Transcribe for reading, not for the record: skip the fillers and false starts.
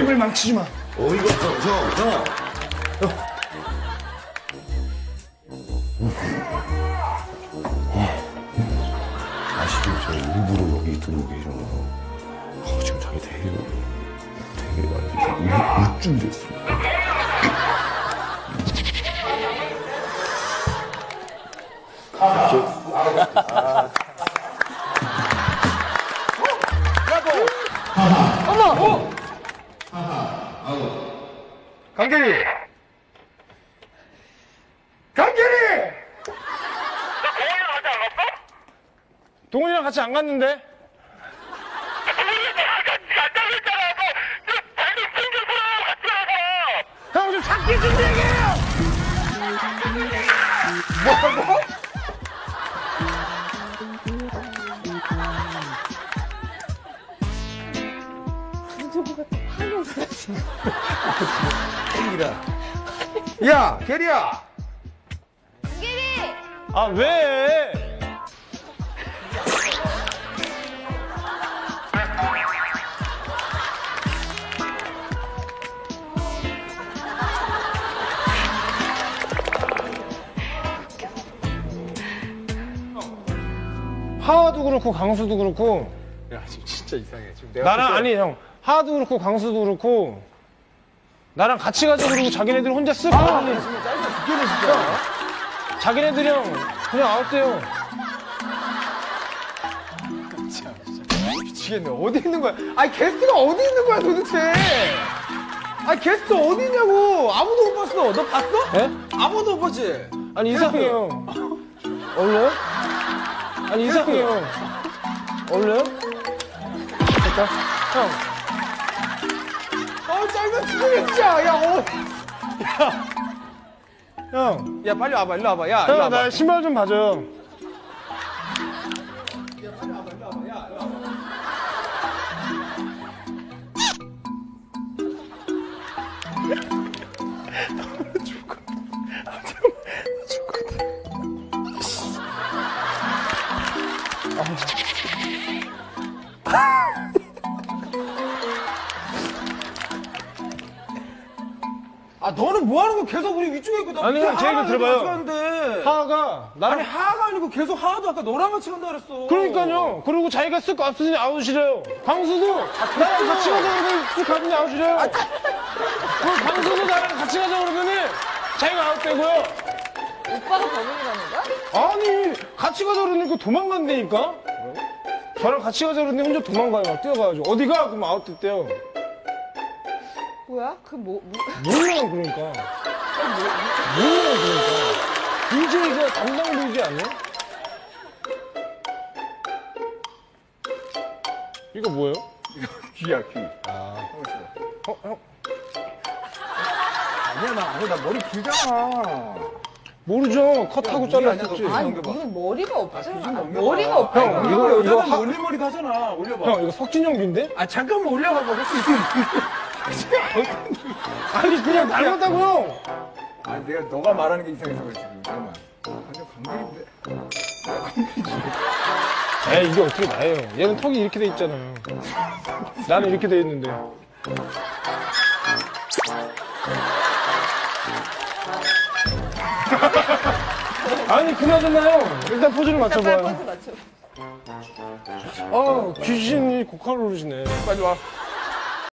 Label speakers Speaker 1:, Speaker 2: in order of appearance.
Speaker 1: 게임을 망치지 마.
Speaker 2: 어이가 없어, 형. 아시죠? 제가 일부러 여기 들어오기 싫어. 지금 자기 되게 육중됐어.
Speaker 1: 어머! 강결이! 강결이! 동훈이랑 같이 안 갔는데? 형 좀 찾기 좀 얘기해요! 뭐라고? 야, 게리야!
Speaker 3: 게리!
Speaker 1: 아, 왜? 하하도 그렇고 강수도 그렇고
Speaker 4: 야, 지금 진짜 이상해. 지금 내가
Speaker 1: 나랑 아니 형 하하도 그렇고 강수도 그렇고 나랑 같이 가자 그러고 자기네들 혼자 쓱 하더니
Speaker 4: 짧게 죽겠네, 진짜.
Speaker 1: 자기네들이 형 그냥 아웃돼요.
Speaker 4: 미치겠네. 어디 있는 거야? 아니, 게스트가 어디 있는 거야, 도대체? 아니, 게스트 어디 있냐고. 아무도 못 봤어. 너 봤어?
Speaker 1: 예?
Speaker 4: 아무도 못 봤지?
Speaker 1: 아니 이상해요. 얼른? 아니 이상해요. 얼른? 잠깐 형.
Speaker 4: 짧게 죽겠자. 야,
Speaker 1: 형.
Speaker 4: 야, 빨리 와봐. 일로 와봐. 야, 일로
Speaker 1: 형,
Speaker 4: 와봐.
Speaker 1: 나 신발 좀 봐줘요.
Speaker 4: 아, 너는 뭐 하는 거 계속 우리 위쪽에 있고. 나
Speaker 1: 아니, 형, 제 얘기 들어봐요.
Speaker 4: 하는데.
Speaker 1: 하하가 나랑
Speaker 4: 아니, 하하가 아니고 계속 하하도 아까 너랑 같이 간다 그랬어.
Speaker 1: 그러니까요. 그리고 자기가 쓱 앞서니 아웃이래요. 광수도 나랑 같이 가자 그러더니 쓱 가더니 아웃이래요. 그 광수도 나랑 같이 가자 그러더니 자기가 아웃되고요.
Speaker 3: 오빠가 버금이라는 거야?
Speaker 1: 아니 같이 가자 그러니까 도망간다니까. 저랑 같이 가자 그러더니 혼자 도망가요. 막 뛰어가가지고 어디가? 그럼 아웃됐대요.
Speaker 3: 뭐야?
Speaker 1: 몰라요 그러니까. 몰라요 그러니까. BJ가 담당 BJ 아니야? 이거 뭐예요?
Speaker 4: 귀야, 귀.
Speaker 1: 형.
Speaker 4: 아니야, 나 머리 길잖아.
Speaker 1: 모르죠. 컷하고 잘랐었지.
Speaker 3: 아니, 이건 머리가 없잖아.
Speaker 4: 넘겨봐.
Speaker 3: 머리가 없다.
Speaker 1: 형, 이거
Speaker 4: 여자는 올림머리도 하잖아. 올려봐.
Speaker 1: 형, 이거 석진형 빈데?
Speaker 4: 아, 잠깐만 올려봐봐. 혹시.
Speaker 1: 아니, 그냥 닮았다고요.
Speaker 4: 아니, 내가 너가 말하는 게 이상해서 그래, 지금. 잠깐만. 완전 강렬인데.
Speaker 1: 에이, 이게 어떻게 나예요? 얘는 턱이 이렇게 돼 있잖아요. 나는 이렇게 돼 있는데. 아니, 그나저나요. 일단 포즈를 맞춰봐요.
Speaker 3: 맞춰.
Speaker 1: 귀신이 고칼 오르시네.
Speaker 4: 빨리 와.